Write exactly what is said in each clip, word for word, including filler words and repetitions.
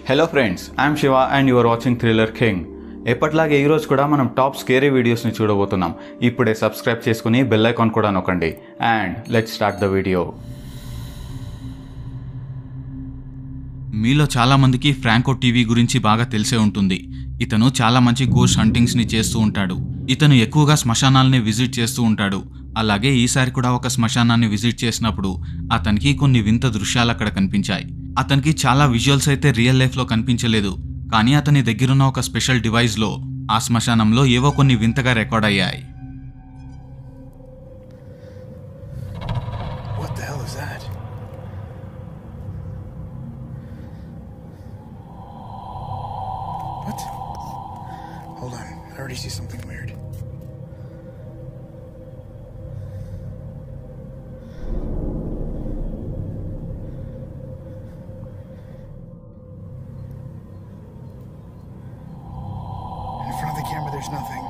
Hello friends, I am Shiva and you are watching thriller king. ఎప్పటిలాగే ఈరోజు కూడా మనం టాప్ స్కేరీ వీడియోస్ని చూడబోతున్నాం. ఇప్పుడే సబ్స్క్రైబ్ చేసుకుని బెల్ ఐకాన్ కూడా నొక్కండి. And let's start the video. మీలో చాలామందికి ఫ్రాంకో టీవీ గురించి బాగా తెలిసే ఉంటుంది. ఇతను చాలా మంచి గోస్ట్ హంటింగ్స్ని చేస్తూ ఉంటాడు. ఇతను ఎక్కువగా శ్మశానాలని విజిట్ చేస్తూ ఉంటాడు. అలాగే ఈసారి కూడా ఒక శ్మశానాన్ని విజిట్ చేసినప్పుడు అతనికి కొన్ని వింత దృశ్యాలు అక్కడ కనిపించాయి. అతనికి చాలా విజువల్స్ అయితే రియల్ లైఫ్లో కనిపించలేదు, కానీ అతని దగ్గరున్న ఒక స్పెషల్ డివైస్లో ఆ శ్మశానంలో ఏవో కొన్ని వింతగా రికార్డ్ అయ్యాయి. Hold on, I already see something weird. In front of the camera, there's nothing.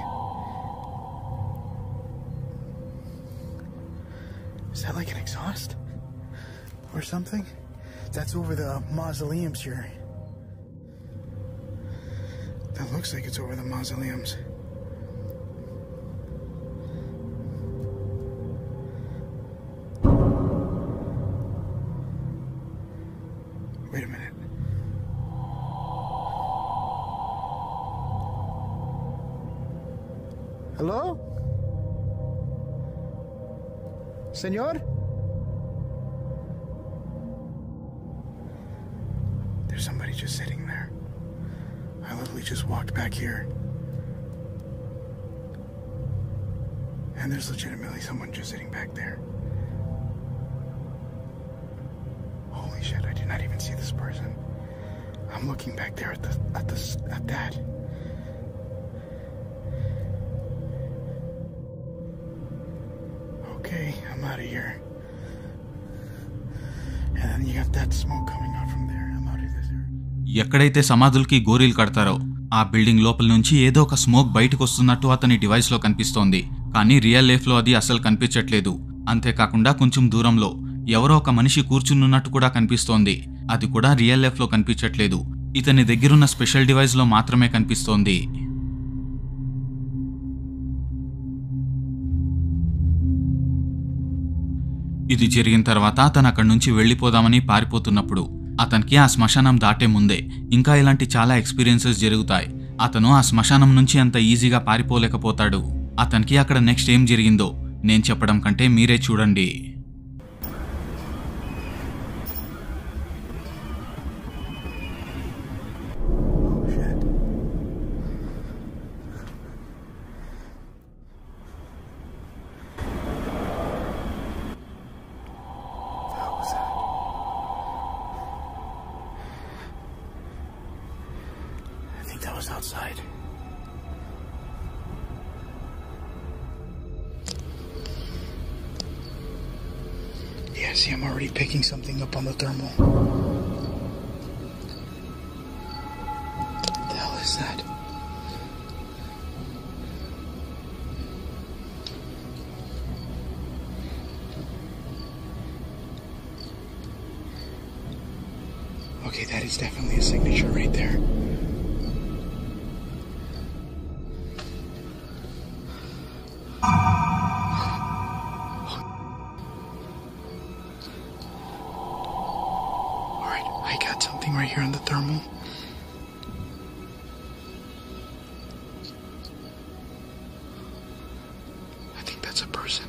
Is that like an exhaust? Or something? That's over the mausoleums here. That looks like it's over the mausoleums. Wait a minute. Hello? Senor? There's somebody just sitting there. I literally just walked back here. And there's legitimately someone just sitting back there. Holy shit, I did not even see this person. I'm looking back there at the at the at that. Okay, I'm out of here. And then you got that smoke coming out from there. I'm out of this area. ఎక్కడైతే సమాధులకి గోరీలు కడతారో ఆ building లోపల నుంచి ఏదో ఒక smoke బయటకు వస్తున్నట్టు అతని డివైస్లో కనిపిస్తోంది. కానీ రియల్ లైఫ్లో అది అసలు కనిపించట్లేదు. అంతేకాకుండా కొంచెం దూరంలో ఎవరో ఒక మనిషి కూర్చున్నట్టు కూడా కనిపిస్తోంది. అది కూడా రియల్ లైఫ్లో కనిపించట్లేదు. ఇతని దగ్గరున్న స్పెషల్ డివైస్లో మాత్రమే కనిపిస్తోంది. ఇది జరిగిన తర్వాత అతను అక్కడి నుంచి వెళ్ళిపోదామని పారిపోతున్నప్పుడు అతనికి ఆ శ్మశానం దాటే ముందే ఇంకా ఇలాంటి చాలా ఎక్స్పీరియన్సెస్ జరుగుతాయి. అతను ఆ శ్మశానం నుంచి అంత ఈజీగా పారిపోలేకపోతాడు. అతనికి అక్కడ నెక్స్ట్ ఏం జరిగిందో నేను చెప్పడం కంటే మీరే చూడండి. That was outside. Yeah, see, I'm already picking something up on the thermal. What the hell is that? Okay, that is definitely a signature right there. I got something right here on the thermal. I think that's a person.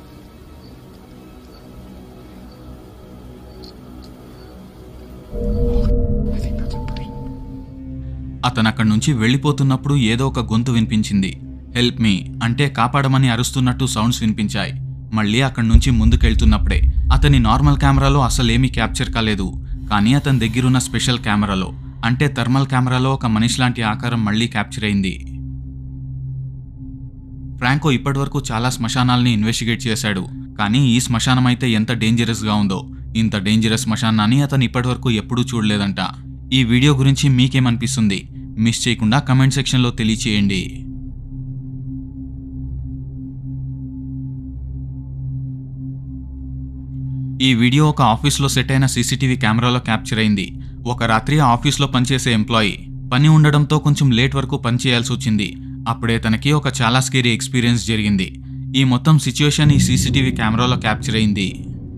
I think that's a person. అతను అక్కడి నుంచి వెళ్ళిపోతున్నప్పుడు ఏదో ఒక గొంతు వినిపించింది. Help me అంటే కాపాడమని అరుస్తున్నట్టు సౌండ్స్ వినిపించాయి. మళ్ళీ అక్కడి నుంచి ముందుకెళ్తున్నప్పుడే అతని నార్మల్ కెమెరాలో అసలేమీ క్యాప్చర్ కాలేదు. కానీ అతని దగ్గరున్న స్పెషల్ కెమెరాలో అంటే థర్మల్ కెమెరాలో ఒక మనిషి లాంటి ఆకారం మళ్ళీ క్యాప్చర్ అయింది. ఫ్రాంకో ఇప్పటివరకు చాలా శ్మశానాల్ని ఇన్వెస్టిగేట్ చేశాడు. కానీ ఈ శ్మశానం అయితే ఎంత డేంజరస్గా ఉందో, ఇంత డేంజరస్ శ్మశానాన్ని అతను ఇప్పటివరకు ఎప్పుడూ చూడలేదంట. ఈ వీడియో గురించి మీకేమనిపిస్తుంది? మిస్ చేయకుండా కమెంట్ సెక్షన్లో తెలియచేయండి. ఈ వీడియో ఒక ఆఫీస్లో సెట్ అయిన సీసీటీవీ కెమెరాలో క్యాప్చర్ అయింది. ఒక రాత్రి ఆఫీస్లో పనిచేసే ఎంప్లాయీ పని ఉండడంతో కొంచెం లేట్ వరకు పనిచేయాల్సి వచ్చింది. అప్పుడే తనకి ఒక చాలా స్కేరీ ఎక్స్పీరియన్స్ జరిగింది. ఈ మొత్తం సిచ్యువేషన్ ఈ సీసీటీవీ కెమెరాలో క్యాప్చర్ అయింది.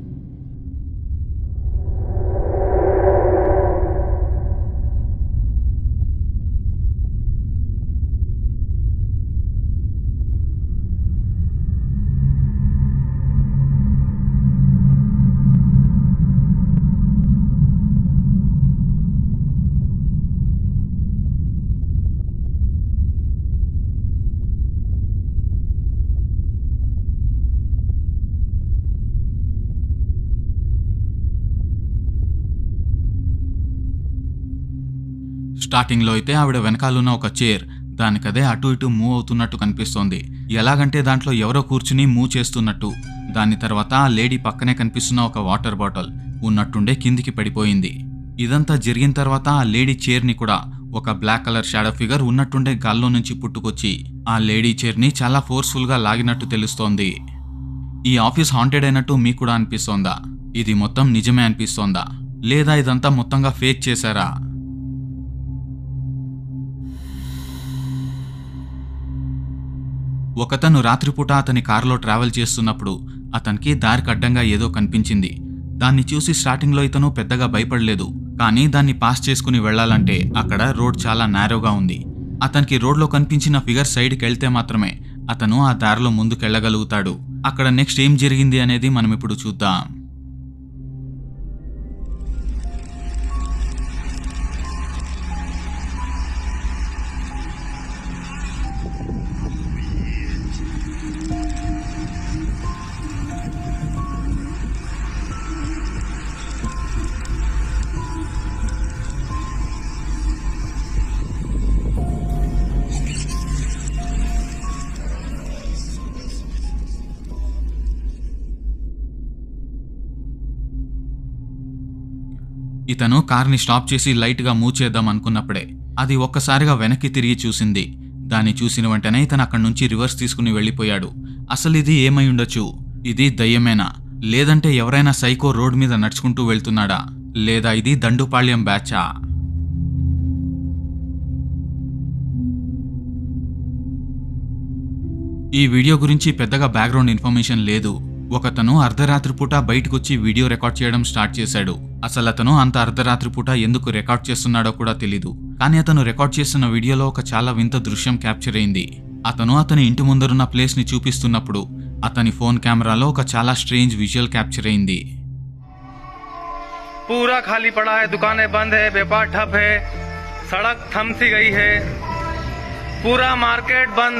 స్టార్టింగ్లో అయితే ఆవిడ వెనకాలన్న ఒక చైర్ దానికదే అటు ఇటు మూవ్ అవుతున్నట్టు కనిపిస్తోంది. ఎలాగంటే దాంట్లో ఎవరో కూర్చుని మూవ్ చేస్తున్నట్టు. దాని తర్వాత ఆ లేడీ పక్కనే కనిపిస్తున్న ఒక వాటర్ బాటిల్ ఉన్నట్టుండే కిందికి పడిపోయింది. ఇదంతా జరిగిన తర్వాత ఆ లేడీ చైర్ని కూడా ఒక బ్లాక్ కలర్ షాడో ఫిగర్ ఉన్నట్టుండే గాల్లో నుంచి పుట్టుకొచ్చి ఆ లేడీ చైర్ని చాలా ఫోర్స్ఫుల్గా లాగినట్టు తెలుస్తోంది. ఈ ఆఫీస్ హాంటెడ్ అయినట్టు మీకు కూడా అనిపిస్తోందా? ఇది మొత్తం నిజమే అనిపిస్తోందా, లేదా ఇదంతా మొత్తంగా ఫేక్ చేశారా? ఒకతను రాత్రిపూట అతని కారులో ట్రావెల్ చేస్తున్నప్పుడు అతనికి దారికి అడ్డంగా ఏదో కనిపించింది. దాన్ని చూసి స్టార్టింగ్లో ఇతను పెద్దగా భయపడలేదు. కానీ దాన్ని పాస్ చేసుకుని వెళ్లాలంటే అక్కడ రోడ్ చాలా నేరోగా ఉంది. అతనికి రోడ్లో కనిపించిన ఫిగర్ సైడ్కి వెళ్తే మాత్రమే అతను ఆ దారిలో ముందుకెళ్లగలుగుతాడు. అక్కడ నెక్స్ట్ ఏం జరిగింది అనేది మనం ఇప్పుడు చూద్దాం. ఇతను కార్ని స్టాప్ చేసి లైట్గా మూవ్ చేద్దాం అనుకున్నప్పుడే అది ఒక్కసారిగా వెనక్కి తిరిగి చూసింది. దాన్ని చూసిన వెంటనే ఇతను అక్కడి నుంచి రివర్స్ తీసుకుని వెళ్ళిపోయాడు. అసలు ఇది ఏమై ఉండొచ్చు? ఇది దయ్యమేనా, లేదంటే ఎవరైనా సైకో రోడ్ మీద నడుచుకుంటూ వెళ్తున్నాడా, లేదా ఇది దండుపాళ్యం బ్యాచా? ఈ వీడియో గురించి పెద్దగా బ్యాక్గ్రౌండ్ ఇన్ఫర్మేషన్ లేదు. ఒకతను అర్ధరాత్రి పూట బయటకొచ్చి వీడియో రికార్డ్ చేయడం స్టార్ట్ చేశాడు. అసలు అతను అంత అర్ధరాత్రి పూట ఎందుకు రికార్డ్ చేస్తున్నాడో కూడా తెలీదు. కానీ అతను రికార్డ్ చేస్తున్న వీడియోలో ఒక చాలా వింత దృశ్యం క్యాప్చర్ అయింది. అతను అతని ఇంటి ముందరున్న ప్లేస్ ని చూపిస్తున్నప్పుడు అతని ఫోన్ కెమెరాలో ఒక చాలా స్ట్రేంజ్ విజువల్ క్యాప్చర్ అయింది. पूरा खाली पड़ा है, दुकानें बंद है, व्यापार ठप है, सड़क थम सी गई है, पूरा मार्केट बंद.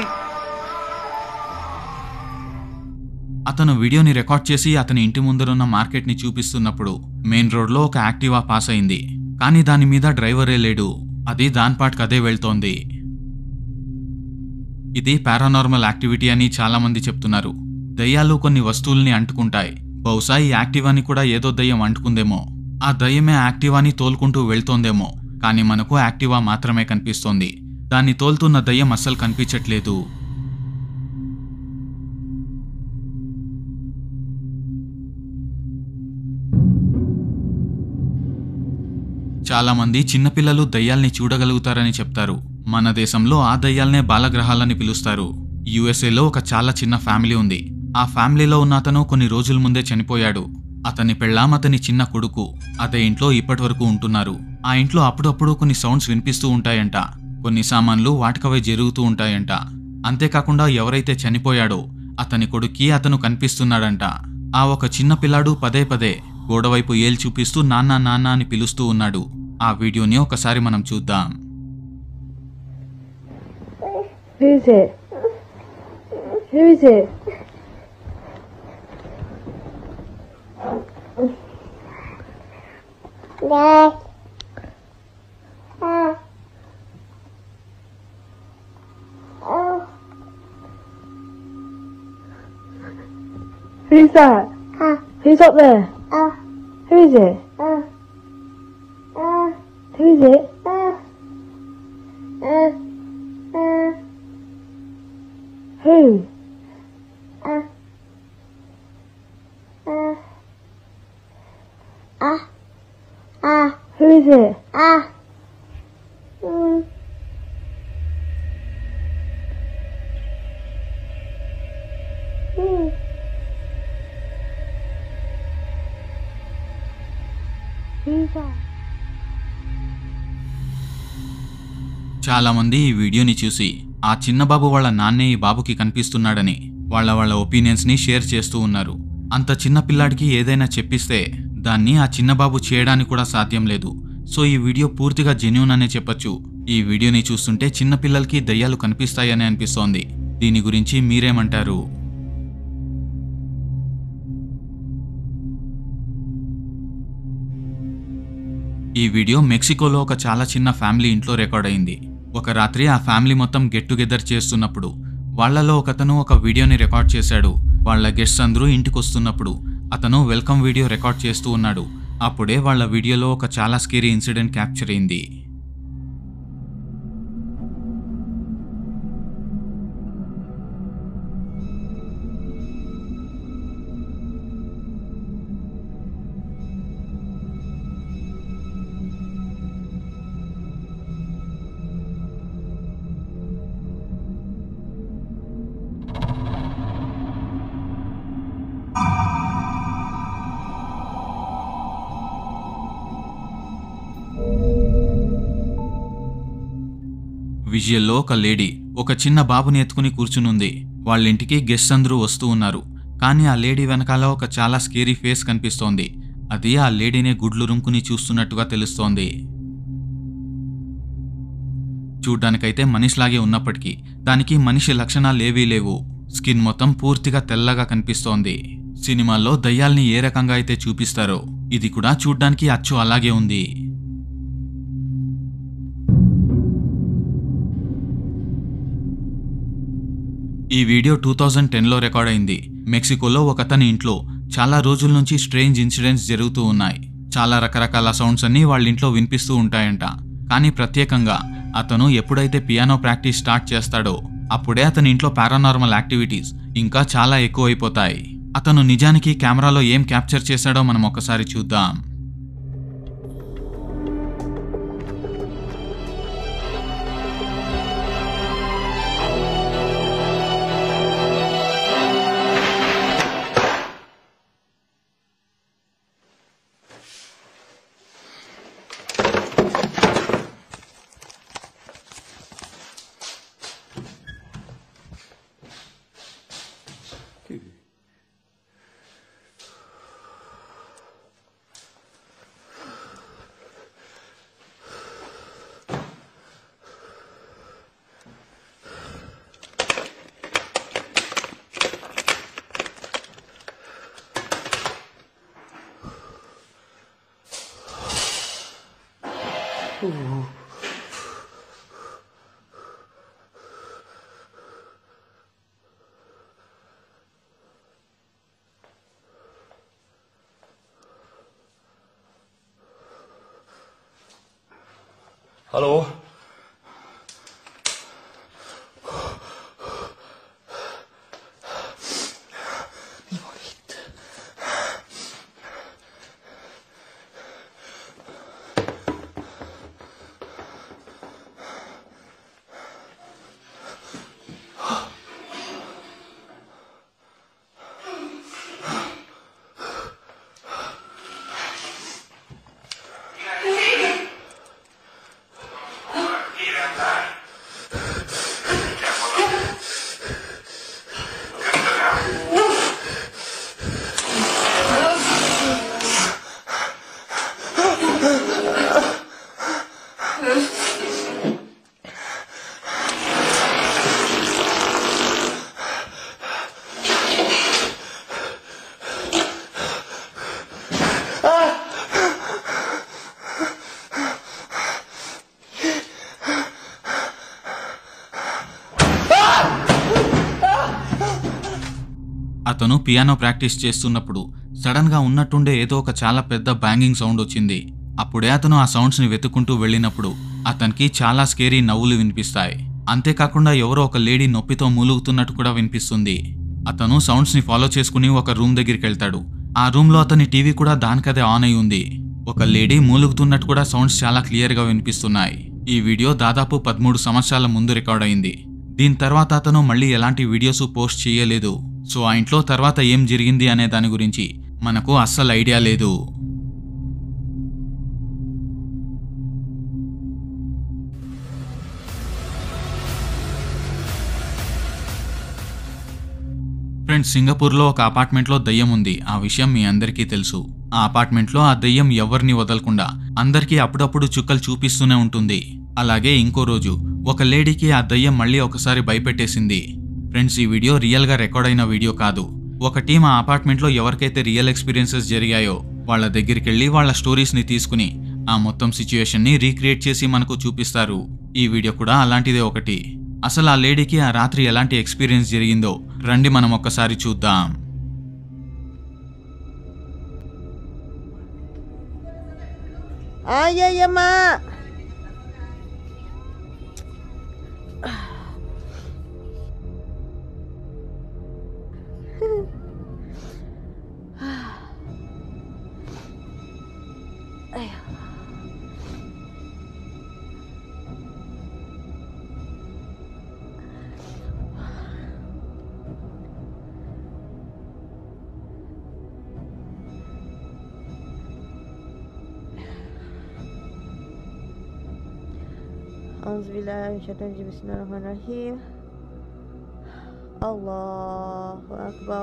అతను వీడియోని రికార్డ్ చేసి అతని ఇంటి ముందరున్న మార్కెట్ ని చూపిస్తున్నప్పుడు మెయిన్ రోడ్ లో ఒక యాక్టివా పాస్ అయింది. కానీ దాని మీద డ్రైవరే లేడు. అది దానిపాటికి అదే వెళ్తోంది. ఇది పారానార్మల్ యాక్టివిటీ అని చాలా మంది చెప్తున్నారు. దయ్యాలు కొన్ని వస్తువుల్ని అంటుకుంటాయి. బహుశా ఈ యాక్టివాని కూడా ఏదో దయ్యం అంటుకుందేమో. ఆ దయ్యమే యాక్టివాని తోలుకుంటూ వెళ్తోందేమో. కానీ మనకు యాక్టివా మాత్రమే కనిపిస్తోంది. దాన్ని తోలుతున్న దయ్యం అస్సలు కనిపించట్లేదు. చాలా మంది చిన్నపిల్లలు దయ్యాల్ని చూడగలుగుతారని చెప్తారు. మన దేశంలో ఆ దయ్యాలనే బాలగ్రహాలని పిలుస్తారు. యుఎస్ఏలో ఒక చాలా చిన్న ఫ్యామిలీ ఉంది. ఆ ఫ్యామిలీలో ఉన్న అతను కొన్ని రోజుల ముందే చనిపోయాడు. అతని పెళ్ళాం, అతని చిన్న కొడుకు అదే ఇంట్లో ఇప్పటి వరకు ఉంటున్నారు. ఆ ఇంట్లో అప్పుడప్పుడు కొన్ని సౌండ్స్ వినిపిస్తూ ఉంటాయంట. కొన్ని సామాన్లు వాటికవే జరుగుతూ ఉంటాయంట. అంతేకాకుండా ఎవరైతే చనిపోయాడో అతని కొడుక్కి అతను కనిపిస్తున్నాడంట. ఆ ఒక చిన్న పిల్లాడు పదే పదే గోడవైపు ఏలు చూపిస్తూ నాన్న నాన్న అని పిలుస్తూ ఉన్నాడు. ఆ వీడియోని ఒకసారి మనం చూద్దాం. Who is it? Who is it? Dad. Uh. Oh. Who's that? Uh. Who's up there? Uh. Who is it? Uh. Uh. Who is it? Uh. Uh. Uh. Who? Uh. Uh. Ah. Ah. Who is it? చాలామంది ఈ వీడియోని చూసి ఆ చిన్న బాబు వాళ్ళ నాన్నే ఈ బాబుకి కనిపిస్తున్నాడని వాళ్ళ వాళ్ళ ఒపీనియన్స్ని షేర్ చేస్తూ ఉన్నారు. అంత చిన్న పిల్లాడికి ఏదైనా చెప్పిస్తే దాన్ని ఆ చిన్న బాబు చేయడానికి కూడా సాధ్యం లేదు. సో ఈ వీడియో పూర్తిగా జెన్యూన్ అనే చెప్పొచ్చు. ఈ వీడియోని చూస్తుంటే చిన్న పిల్లలకి దయ్యాలు కనిపిస్తాయని అనిపిస్తోంది. దీని గురించి మీరేమంటారు? ఈ వీడియో మెక్సికోలో ఒక చాలా చిన్న ఫ్యామిలీ ఇంట్లో రికార్డ్ అయింది. ఒక రాత్రి ఆ ఫ్యామిలీ మొత్తం గెట్ టుగెదర్ చేస్తున్నప్పుడు వాళ్లలో ఒకతను ఒక వీడియోని రికార్డ్ చేశాడు. వాళ్ళ గెస్ట్స్ అందరూ ఇంటికి వస్తున్నప్పుడు అతను వెల్కమ్ వీడియో రికార్డ్ చేస్తూ ఉన్నాడు. అప్పుడే వాళ్ళ వీడియోలో ఒక చాలా స్కేరీ ఇన్సిడెంట్ క్యాప్చర్ అయింది. విజువల్లో ఒక లేడీ ఒక చిన్న బాబుని ఎత్తుకుని కూర్చునుంది. వాళ్ళ ఇంటికి గెస్ట్ అందరూ వస్తూ ఉన్నారు. కానీ ఆ లేడీ వెనకాల ఒక చాలా స్కేరీ ఫేస్ కనిపిస్తోంది. అది ఆ లేడీనే గుడ్లు రుంకుని చూస్తున్నట్టుగా తెలుస్తోంది. చూడ్డానికైతే మనిషిలాగే ఉన్నప్పటికీ దానికి మనిషి లక్షణాలేవీ లేవు. స్కిన్ మొత్తం పూర్తిగా తెల్లగా కనిపిస్తోంది. సినిమాల్లో దయ్యాల్ని ఏ రకంగా అయితే చూపిస్తారో ఇది కూడా చూడ్డానికి అచ్చు అలాగే ఉంది. ఈ వీడియో టూ థౌజండ్ టెన్లో రికార్డ్ అయింది. మెక్సికోలో ఒకతని ఇంట్లో చాలా రోజుల నుంచి స్ట్రేంజ్ ఇన్సిడెంట్స్ జరుగుతూ ఉన్నాయి. చాలా రకరకాల సౌండ్స్ అన్నీ వాళ్ళ ఇంట్లో వినిపిస్తూ ఉంటాయంట. కానీ ప్రత్యేకంగా అతను ఎప్పుడైతే పియానో ప్రాక్టీస్ స్టార్ట్ చేస్తాడో అప్పుడే అతని ఇంట్లో పారానార్మల్ యాక్టివిటీస్ ఇంకా చాలా ఎక్కువైపోతాయి. అతను నిజానికి కెమెరాలో ఏం క్యాప్చర్ చేశాడో మనం ఒకసారి చూద్దాం. Hallo? అతను పియానో ప్రాక్టీస్ చేస్తున్నప్పుడు సడన్ గా ఉన్నట్టుండే ఏదో ఒక చాలా పెద్ద బ్యాంగింగ్ సౌండ్ వచ్చింది. అప్పుడే అతను ఆ సౌండ్స్ ని వెతుక్కుంటూ వెళ్ళినప్పుడు అతనికి చాలా స్కేరీ నవ్వులు వినిపిస్తాయి. అంతేకాకుండా ఎవరో ఒక లేడీ నొప్పితో మూలుగుతున్నట్టు కూడా వినిపిస్తుంది. అతను సౌండ్స్ ని ఫాలో చేసుకుని ఒక రూమ్ దగ్గరికి వెళ్తాడు. ఆ రూమ్ లో అతని టీవీ కూడా దానికదే ఆన్ అయి ఉంది. ఒక లేడీ మూలుగుతున్నట్టు కూడా సౌండ్స్ చాలా క్లియర్ గా వినిపిస్తున్నాయి. ఈ వీడియో దాదాపు పదమూడు సంవత్సరాల ముందు రికార్డ్ అయింది. దీని తర్వాత అతను మళ్ళీ ఎలాంటి వీడియోస్ పోస్ట్ చేయలేదు. సో ఆ ఇంట్లో తర్వాత ఏం జరిగింది అనే దాని గురించి మనకు అస్సలు ఐడియా లేదు. ఫ్రెండ్స్, సింగపూర్లో ఒక అపార్ట్మెంట్లో దయ్యం ఉంది. ఆ విషయం మీ అందరికీ తెలుసు. ఆ అపార్ట్మెంట్లో ఆ దయ్యం ఎవరిని వదలకుండా అందరికీ అప్పుడప్పుడు చుక్కలు చూపిస్తూనే ఉంటుంది. అలాగే ఇంకో రోజు ఒక లేడీకి ఆ దయ్యం మళ్ళీ ఒకసారి భయపెట్టేసింది. ఫ్రెండ్స్, ఈ వీడియో రియల్గా రికార్డ్ అయిన వీడియో కాదు. ఒక టీం ఆ అపార్ట్మెంట్లో ఎవరికైతే రియల్ ఎక్స్పీరియన్సెస్ జరిగాయో వాళ్ళ దగ్గరికి వెళ్ళి వాళ్ళ స్టోరీస్ని తీసుకుని ఆ మొత్తం సిచ్యుయేషన్ని రీక్రియేట్ చేసి మనకు చూపిస్తారు. ఈ వీడియో కూడా అలాంటిదే ఒకటి. అసలు ఆ లేడీకి ఆ రాత్రి ఎలాంటి ఎక్స్పీరియన్స్ జరిగిందో రండి మనం ఒక్కసారి చూద్దాం. అయ్యయ్యమ్మా, Auzubillahi minasyaitonir rajim. Bismillahirrahmanirrahim. Allahu Akbar.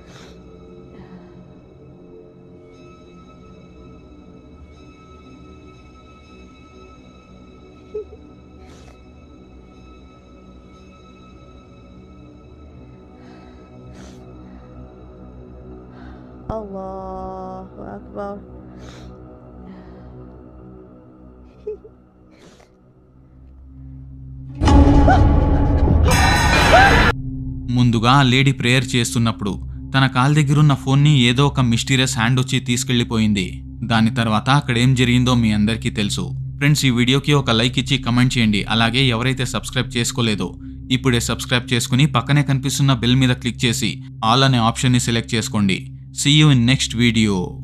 Allahu Akbar. ముందుగా ఆ లేడీ ప్రేయర్ చేస్తున్నప్పుడు తన కాల్ దగ్గరున్న ఫోన్ని ఏదో ఒక మిస్టీరియస్ హ్యాండ్ వచ్చి తీసుకెళ్లిపోయింది. దాని తర్వాత అక్కడేం జరిగిందో మీ అందరికీ తెలుసు. ఫ్రెండ్స్, ఈ వీడియోకి ఒక లైక్ ఇచ్చి కమెంట్ చేయండి. అలాగే ఎవరైతే సబ్స్క్రైబ్ చేసుకోలేదో ఇప్పుడే సబ్స్క్రైబ్ చేసుకుని పక్కనే కనిపిస్తున్న బెల్ మీద క్లిక్ చేసి ఆల్ అనే ఆప్షన్ని సెలెక్ట్ చేసుకోండి. See you in next video.